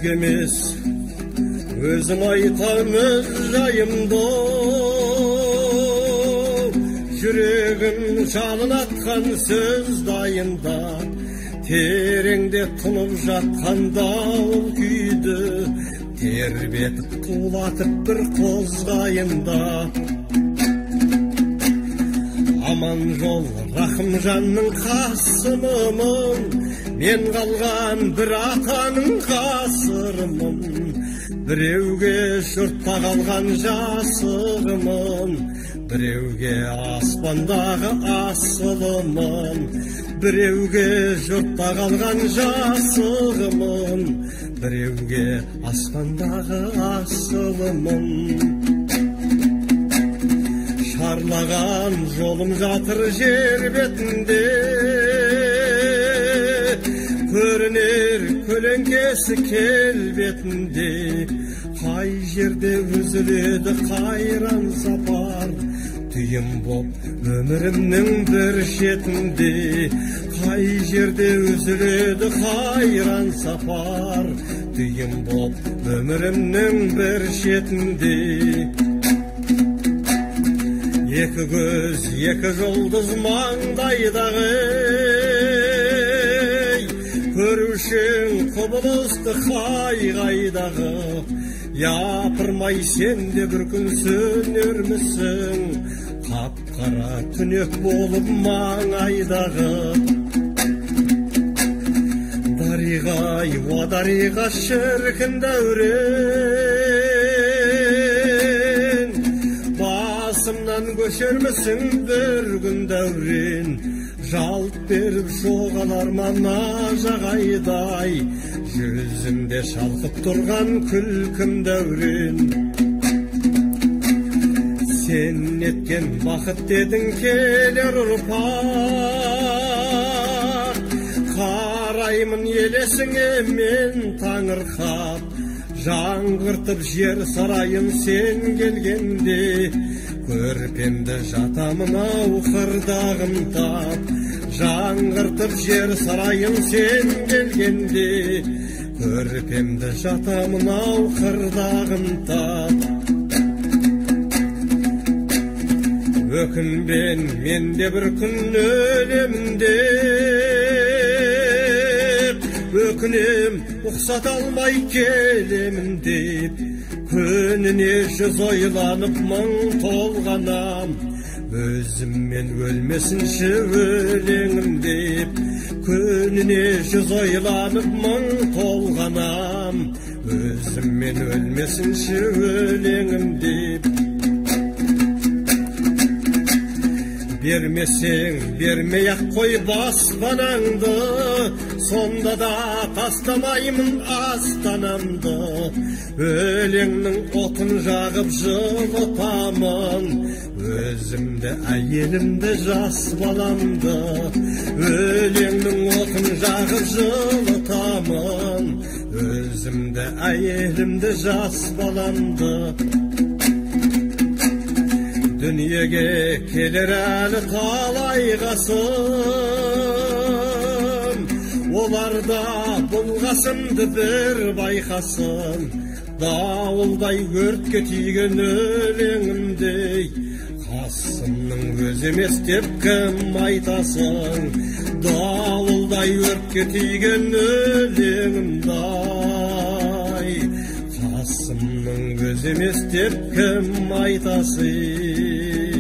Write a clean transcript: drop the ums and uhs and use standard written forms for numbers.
Өзге емес, өзім айтамын жайымды. Жүрегім жалын атқан сөз дайында, тереңде тұнып жатқанда ол күйді тербетіп тулатып бір қозғайында. Аман жол Рахымжанның қасымымын, мен қалған бір атаның ғасырымын. Біреуге жұртта қалған жасығымын, біреуге аспандағы асылымын. Біреуге жұртта қалған жасығымын, біреуге аспандағы асылымын. Шарлаған жолым жатыр жер бетінде, көрінер көлеңкесі келбетінде. Қай жерде үзіледі қайран сапар, түйін боп өмірімнің бір шетінде. Қай жерде үзіледі қайран сапар, түйін боп өмірімнің бір шетінде. Екі көз, екі жұлдыз маңдайдағы, көрушің құбылысты қай-қайдағы. Япырмай сен де бір күн сөнермісің, қап-қара түнек болып маңайдағы. Дариға-ай, о дариға, шіркін дәурен, басымнан көшермісің бір күн дәурен. Жалт беріп жоғалар мана жағайдай, жүзімде шалқып тұрған күлкім дәурен. Сен неткен бақыт дедің келер ұрпақ, қараймын елесіңе мен таңырқап. Жаңғыртып жер сарайын сен келгенде, көрпемді жатамын ау қырдағымдап. Жаңғыртып жер сарайын сен келгенде, көрпемді жатамын ау қырдағымдап. Өкінбен мен де бір күн өлемін деп, өкінем ұқсат алмай келемін деп. Күніне жүз ойланып мың толғанам, өзіммен өлмесінші өлеңім деп. Күніне жүз ойланып мың толғанам, өзіммен өлмесінші өлеңім деп. Бермесең бермей-ақ қой баспанаңды, сонда да тастамаймын астанамды. Өлеңнің отын жағып жылытамын, өзімді, әйелімді, жас баламды. Өлеңнің отын жағып жылытамын, өзімді, әйелімді, жас баламды. Дүниеге келер әлі талай ғасыр, оларда бұл ғасымды бір байқасын. Дауылдай өртке тиген өлеңімдей, қасымның өз емес деп кім айтасың. Дауылдай өртке тиген өлеңімдай, қасымның өз емес деп кім айтасың.